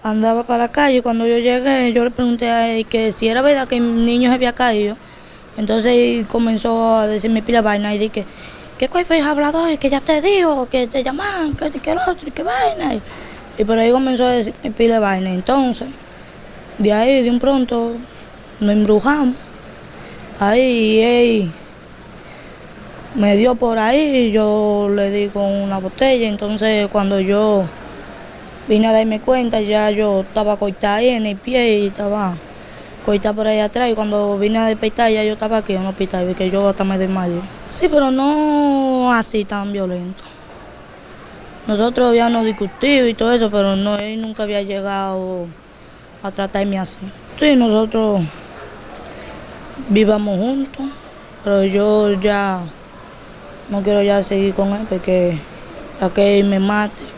andaba para la calle. Cuando yo llegué, yo le pregunté a él que si era verdad que mi niño se había caído. Entonces él comenzó a decirme pila vaina y dije, ¿qué fue el hablador? Que ya te dijo, que te llaman, que el otro, que vaina. Y por ahí comenzó a decirme pila vaina. Entonces, de ahí, de un pronto, nos embrujamos. Ahí él me dio por ahí, yo le di con una botella. Entonces, cuando yo vine a darme cuenta, ya yo estaba cortada ahí en el pie y estaba cortada por ahí atrás. Y cuando vine a despertar, ya yo estaba aquí en el hospital, porque yo hasta me desmayé. Sí, pero no así tan violento. Nosotros habíamos discutido y todo eso, pero no, él nunca había llegado a tratarme así. Sí, nosotros vivamos juntos, pero yo ya no quiero ya seguir con él porque a que él me mate.